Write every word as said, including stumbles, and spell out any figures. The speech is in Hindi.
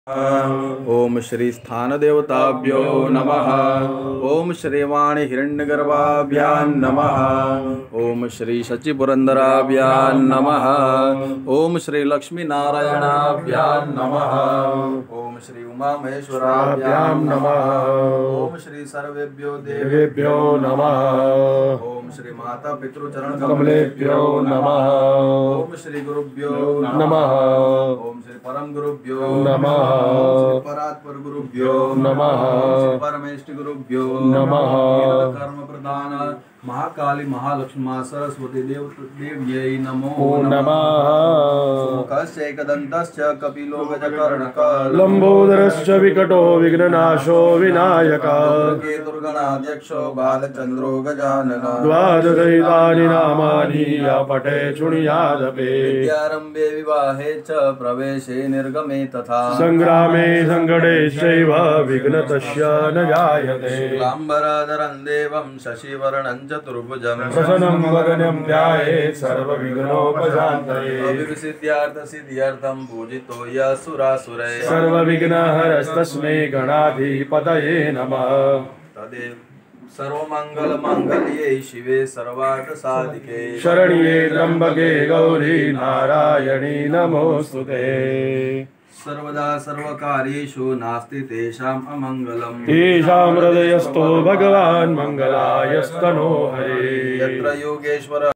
ओम श्री स्थान देवताभ्यो नमः। ओम श्री वाणी हिरण्यगर्भाभ्यां नमः। ओम श्री शचि पुरंदराभ्यां नमः। ओम श्री लक्ष्मी नारायणाभ्यां नमः। ओम श्री उमा महेश्वराभ्यां नमः। ओम श्री सर्वेभ्यो देवेभ्यो नमः। ओम श्री माता पितृचरण कमलेभ्यो नमः। ओम श्री गुरुभ्यो नमः। ओम श्री परम गुरुभ्यो नमः। श्री परात्पर गुरुभ्यो नमः। श्री परमेष्टि गुरुभ्यो नमः। कर्म प्रदान महाकाली महालक्ष्मी सरस्वती देव देव्यै नमो नमः। मुखस्य एकदन्तस्य कपिलो गजकर्णकः लंबोदरश्च विकटो विघ्ननाशो विनायकः केतुर्गणाध्यक्षो बालचन्द्रो गजाननः। द्वादशैतानि नामानि या पठे शृणुयादपि। विद्यारम्भे विवाहे च प्रवेशे निर्गमे तथा संग्रामे संकटेश्चैव विघ्नतस्य न जायते। शुक्लाम्बरधरं देवं शशिवर्णं चतुर्भुजं प्रसन्नं वदनं ध्यायेत् सर्वविघ्नोपशान्तये। अभिसिद्ध्यार्थसिद्ध्यर्थं पूजितो यः सुरासुरैः सर्वविघ्नहरस्तस्मै गणाधिपतये नमः। तदेव सर्वमंगलमांगल्ये शिवे सर्वार्थसाधिके शरण्ये त्र्यंबके गौरी नारायणी नमोस्तुते। सर्वदा सर्वकार्येषु नास्ति तेषाम् अमंगलम्। तेषां हृदयस्थो भगवान् मंगलायस्तनो हरे। यत्र योगेश्वर